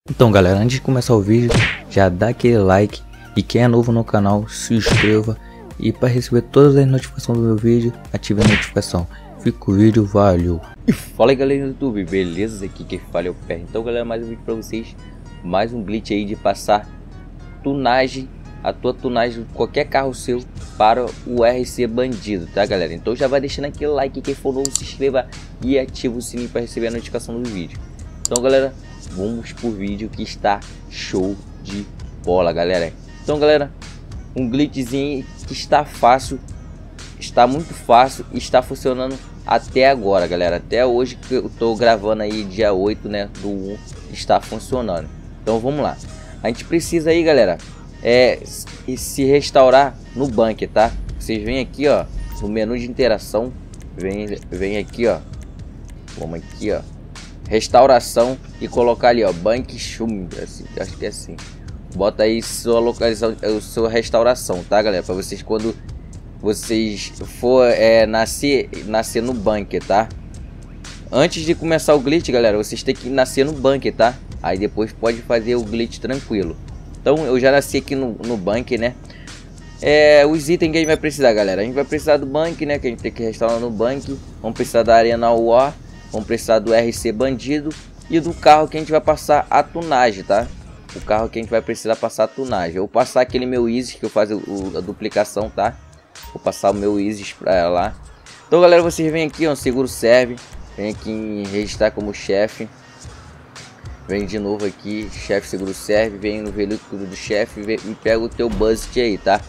Então galera, antes de começar o vídeo, já dá aquele like e quem é novo no canal, se inscreva e para receber todas as notificações do meu vídeo, ative a notificação. Fica o vídeo, valeu! Fala aí galera do YouTube, beleza? Aqui quem fala é o Pé. Então galera, mais um vídeo para vocês, mais um glitch aí de passar tunagem, a tua tunagem de qualquer carro seu para o RC Bandido, tá galera? Então já vai deixando aquele like, quem for novo se inscreva e ativa o sininho para receber a notificação do vídeo. Então galera, vamos por vídeo que está show de bola, galera. Então galera, um glitchzinho que está fácil, está muito fácil e está funcionando até agora, galera. Até hoje que eu tô gravando aí, dia 8, né, do 1, está funcionando. Então vamos lá. A gente precisa aí, galera, se restaurar no bunker, tá? Vocês vêm aqui, ó, no menu de interação, vem aqui, ó. Vamos aqui, ó, restauração e colocar ali, ó, Bank Shum, assim, acho que é assim. Bota aí sua localização, sua restauração, tá galera? Para vocês, quando vocês for nascer no bunker, tá? Antes de começar o glitch, galera, vocês têm que nascer no bunker, tá? Aí depois pode fazer o glitch tranquilo. Então eu já nasci aqui no bunker, né? Os itens que a gente vai precisar, galera. A gente vai precisar do bunker, né? Que a gente tem que restaurar no bunker. Vamos precisar da Arena War. Vamos precisar do RC Bandido e do carro que a gente vai passar a tunagem, tá? O carro que a gente vai precisar passar a tunagem. Eu vou passar aquele meu Isis que eu faço a duplicação, tá? Vou passar o meu Isis pra lá. Então, galera, vocês vêm aqui, ó, seguro serve. Vem aqui em registrar como chefe. Vem de novo aqui, chefe seguro serve. Vem no veículo do chefe e pega o teu budget aí, tá?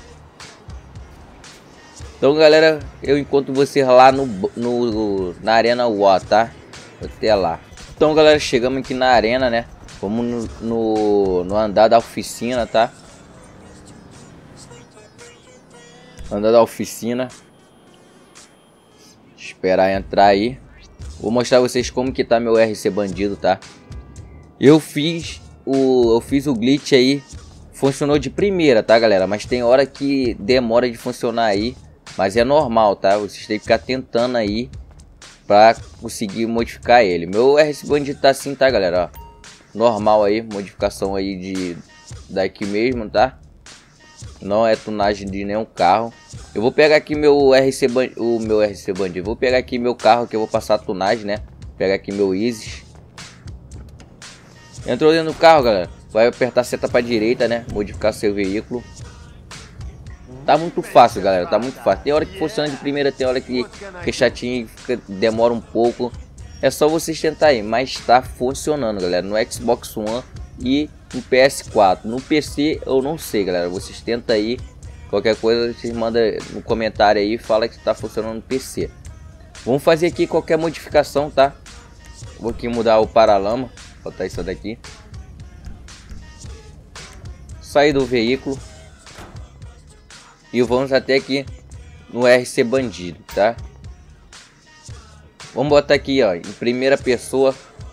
Então galera, eu encontro vocês lá na Arena War, tá? Até lá. Então galera, chegamos aqui na arena, né? Vamos no andar da oficina, tá? Andar da oficina. Esperar entrar aí. Vou mostrar vocês como que tá meu RC Bandido, tá? Eu fiz o glitch aí. Funcionou de primeira, tá galera? Mas tem hora que demora de funcionar aí. Mas é normal, tá? Vocês têm que ficar tentando aí pra conseguir modificar ele. Meu RC Bandido tá assim, tá, galera? Ó, normal aí, modificação aí daqui mesmo, tá? Não é tunagem de nenhum carro. Eu vou pegar aqui meu RC Bandido. Vou pegar aqui meu carro que eu vou passar a tunagem, né? Vou pegar aqui meu Isis. Entrou dentro do carro, galera. Vai apertar a seta pra direita, né? Modificar seu veículo. Tá muito fácil, galera, tá muito fácil. Tem hora que funciona de primeira, tem hora que fica chatinho, demora um pouco. É só vocês tentar aí, mas tá funcionando, galera, no Xbox One e no PS4. No PC eu não sei, galera, vocês tentam aí. Qualquer coisa vocês mandam no comentário aí e fala que tá funcionando no PC. Vamos fazer aqui qualquer modificação, tá? Vou aqui mudar o paralama, botar isso daqui. Sair do veículo. E vamos até aqui no RC Bandido, tá? Vamos botar aqui, ó, em primeira pessoa.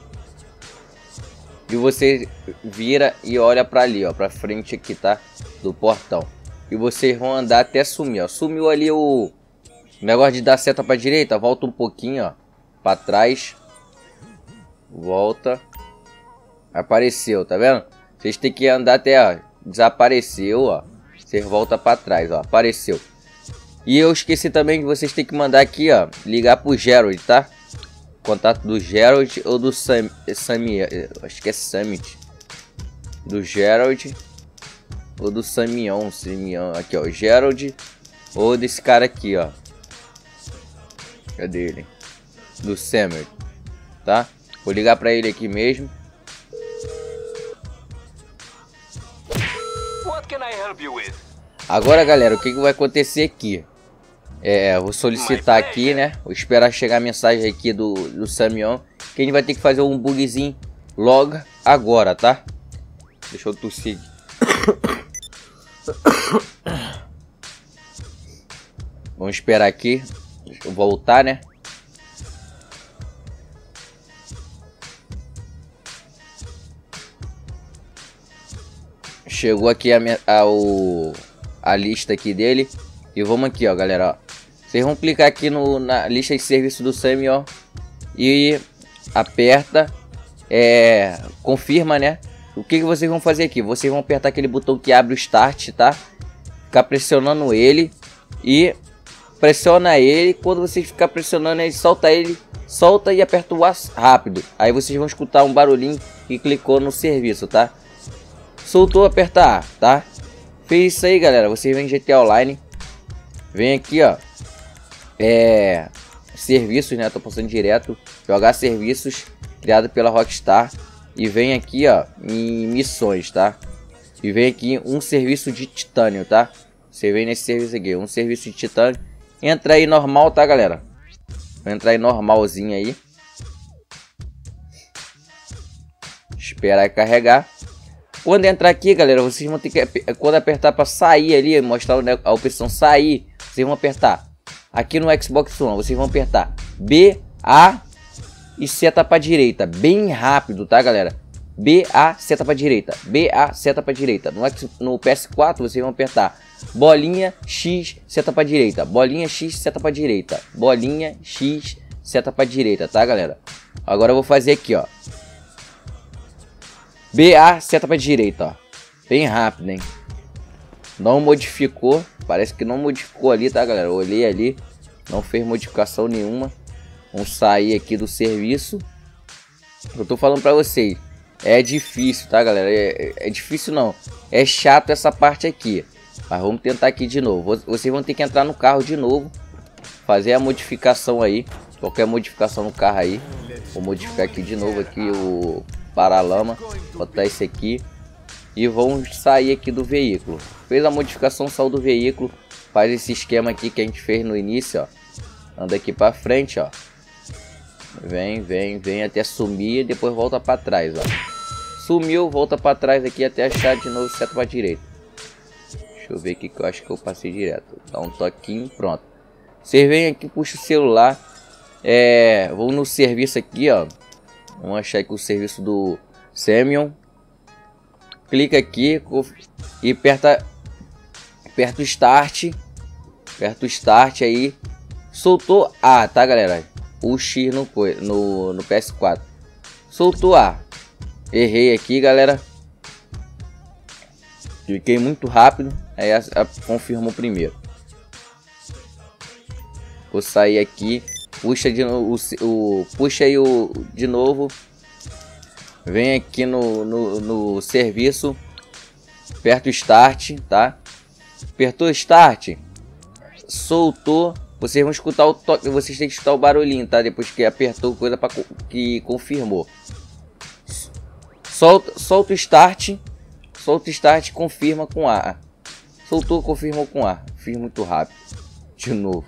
E você vira e olha pra ali, ó, pra frente aqui, tá? Do portão. E vocês vão andar até sumir, ó. Sumiu ali o negócio de dar seta pra direita. Volta um pouquinho, ó, pra trás. Volta. Apareceu, tá vendo? Vocês têm que andar até, ó, desapareceu, ó. Você volta para trás, ó, apareceu. E eu esqueci também que vocês têm que mandar aqui, ó, ligar pro Gerald, tá? Contato do Gerald ou do acho que é Summit. Do Gerald ou do Samion, aqui, ó, Gerald ou desse cara aqui, ó. Cadê ele? Do Summit, tá? Vou ligar para ele aqui mesmo. Agora, galera, o que vai acontecer aqui? Vou solicitar aqui, né? Vou esperar chegar a mensagem aqui do Samion, que a gente vai ter que fazer um bugzinho logo agora, tá? Deixa eu tossir. Vamos esperar aqui. Deixa eu voltar, né? Chegou aqui a lista aqui dele. E vamos aqui, ó, galera, ó. Vocês vão clicar aqui na lista de serviço do Sami, ó. E aperta confirma, né? o que vocês vão fazer aqui? Vocês vão apertar aquele botão que abre o start, tá? Ficar pressionando ele e pressiona ele. Quando vocês ficar pressionando ele, solta e aperta o A rápido. Aí vocês vão escutar um barulhinho que clicou no serviço, tá? Soltou, aperta A, tá? Fez isso aí, galera. Vocês vêm em GTA Online, vem aqui, ó, serviços, né? Tô passando direto, jogar serviços criado pela Rockstar, e vem aqui, ó, em missões, tá? E vem aqui um serviço de titânio, tá? Você vem nesse serviço aqui, um serviço de titânio. Entra aí normal, tá, galera? Vou entrar aí normalzinho aí. Esperar carregar. Quando entrar aqui, galera, vocês vão ter que, quando apertar para sair ali, mostrar a opção sair, vocês vão apertar aqui no Xbox One, vocês vão apertar B, A e seta para direita, bem rápido, tá, galera? B, A, seta para direita, B, A, seta para direita. No PS4 vocês vão apertar bolinha, X, seta para direita, bolinha, X, seta para direita, bolinha, X, seta para direita, tá, galera? Agora eu vou fazer aqui, ó, BA, seta para direita, ó. Bem rápido, hein? Não modificou. Parece que não modificou ali, tá, galera? Eu olhei ali. Não fez modificação nenhuma. Vamos sair aqui do serviço. Eu tô falando pra vocês. É difícil, tá, galera? É difícil não. É chato essa parte aqui. Mas vamos tentar aqui de novo. Vocês vão ter que entrar no carro de novo. Fazer a modificação aí. Qualquer modificação no carro aí. Vou modificar aqui de novo aqui o paralama, botar esse aqui e vamos sair aqui do veículo. Fez a modificação, saiu do veículo, faz esse esquema aqui que a gente fez no início, ó. Anda aqui para frente, ó. Vem até sumir e depois volta para trás, ó. Sumiu, volta para trás aqui até achar de novo seta para direita. Deixa eu ver aqui que eu acho que eu passei direto. Dá um toquinho, pronto. Você vem aqui, puxa o celular, vou no serviço aqui, ó. Vamos achar aqui o serviço do Semyon. Clica aqui e aperta o start. Aperta o start aí. Soltou A, tá, galera? O X no PS4. Soltou A. Errei aqui, galera. Cliquei muito rápido. Aí confirmou primeiro. Vou sair aqui. Puxa de novo puxa aí de novo. Vem aqui no serviço. Aperta o start, tá? Apertou o start. Soltou. Vocês vão escutar o toque. Vocês têm que escutar o barulhinho, tá? Depois que apertou coisa para que confirmou. Solta o start. Solta o start, confirma com A. Soltou, confirmou com A. Fiz muito rápido. De novo.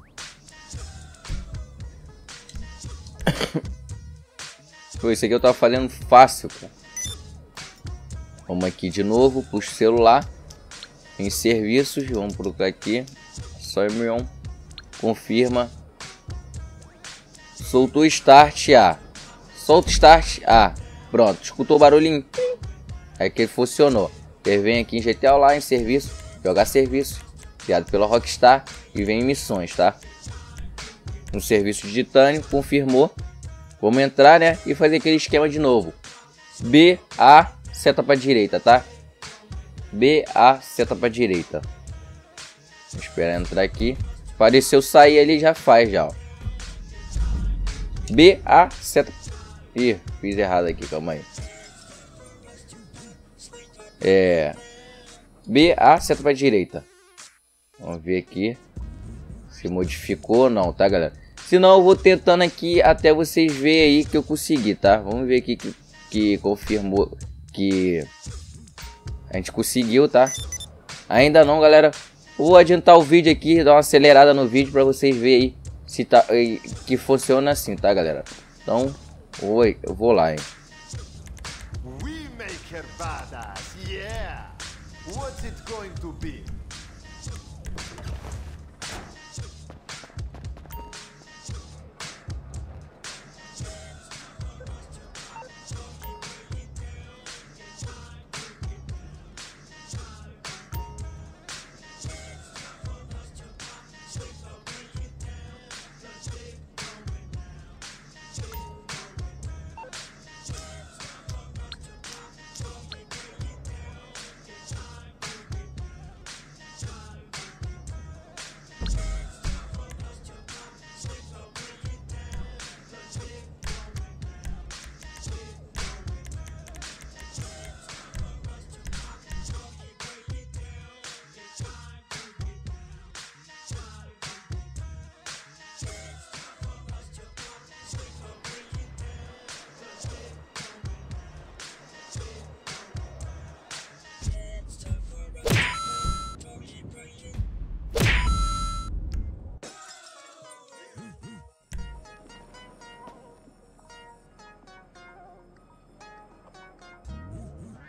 Foi isso aqui, eu tava fazendo fácil, cara. Vamos aqui de novo, puxa o celular em serviços, vamos procurar aqui Semyon, confirma, soltou o start A, solta o start A, pronto, escutou o barulhinho, é que funcionou. Ele vem aqui em GTA Online, serviço, jogar serviço, criado pela Rockstar, e vem em missões, tá? No serviço de titânio, confirmou. Vamos entrar, né? E fazer aquele esquema de novo. B, A, seta para direita, tá? B, A, seta para direita. Vou esperar entrar aqui. Apareceu sair ali, já faz, já, ó. B, A, seta... Ih, fiz errado aqui, calma aí. B, A, seta para direita. Vamos ver aqui se modificou ou não, tá, galera? Senão eu vou tentando aqui até vocês verem aí que eu consegui, tá? Vamos ver aqui que confirmou que a gente conseguiu, tá? Ainda não, galera. Vou adiantar o vídeo aqui, dar uma acelerada no vídeo para vocês verem aí se tá, que funciona assim, tá, galera? Então, eu vou lá, hein? We make her badass, yeah. What's it going to be?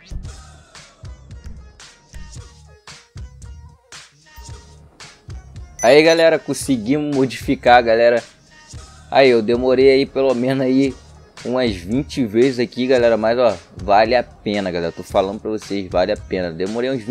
Aí galera, conseguimos modificar, galera. Aí eu demorei aí pelo menos aí umas 20 vezes aqui, galera, mas ó, vale a pena, galera. Tô falando pra vocês, vale a pena. Demorei uns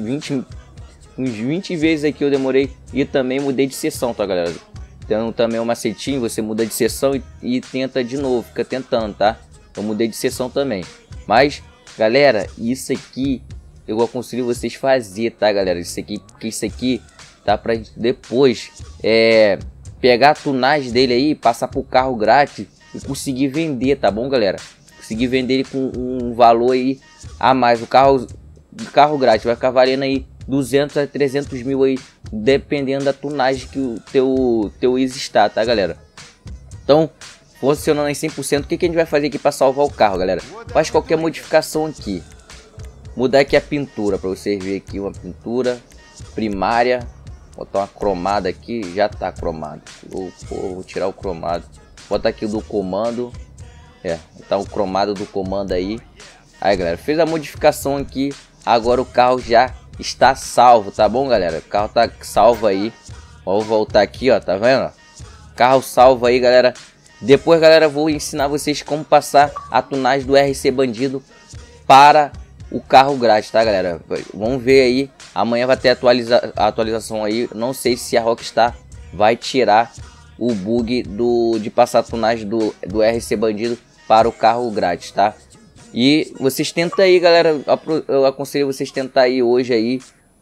20 vezes aqui, eu demorei. E também mudei de sessão, tá, galera? Então também um macetinho, você muda de sessão e tenta de novo, fica tentando, tá? Eu mudei de sessão também. Mas, galera, isso aqui eu aconselho vocês fazer, tá, galera? Isso aqui, porque isso aqui tá pra depois pegar a tunagem dele aí, passar pro carro grátis e conseguir vender, tá bom, galera? Conseguir vender ele com um valor aí a mais. O carro grátis vai ficar valendo aí 200 a 300 mil aí, dependendo da tunagem que o teu Easy está, tá, galera? Então, funcionando em 100%, o que a gente vai fazer aqui para salvar o carro, galera? Faz qualquer modificação aqui. Mudar aqui a pintura, para vocês verem aqui uma pintura primária. Botar uma cromada aqui, já tá cromado. Vou tirar o cromado. Botar aqui o do comando. Botar o cromado do comando aí. Aí, galera, fez a modificação aqui. Agora o carro já está salvo, tá bom, galera? O carro tá salvo aí. Vou voltar aqui, ó, tá vendo? Carro salvo aí, galera. Depois, galera, vou ensinar vocês como passar a tunagem do RC Bandido para o carro grátis, tá, galera? Vamos ver aí. Amanhã vai ter a atualização aí. Não sei se a Rockstar vai tirar o bug de passar a tunagem do RC Bandido para o carro grátis, tá? E vocês tentam aí, galera. Eu aconselho vocês tentar aí hoje aí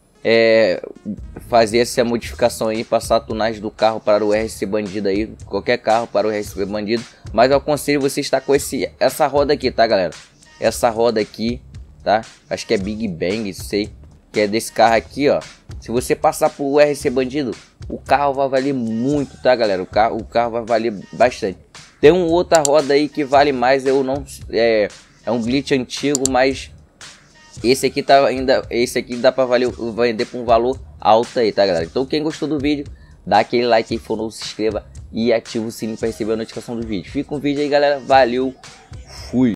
fazer essa modificação aí, passar a tunagem do carro para o RC Bandido aí, qualquer carro para o RC Bandido. Mas eu aconselho você estar com essa roda aqui, tá, galera? Essa roda aqui, tá? Acho que é Big Bang, sei que é desse carro aqui, ó. Se você passar por o RC Bandido, o carro vai valer muito, tá, galera? O carro vai valer bastante. Tem uma outra roda aí que vale mais, eu não é um glitch antigo, mas esse aqui tá esse aqui dá para vender por um valor alto aí, tá, galera? Então quem gostou do vídeo, dá aquele like aí, for novo, se inscreva e ativa o sininho para receber a notificação do vídeo. Fica com o vídeo aí, galera. Valeu, fui.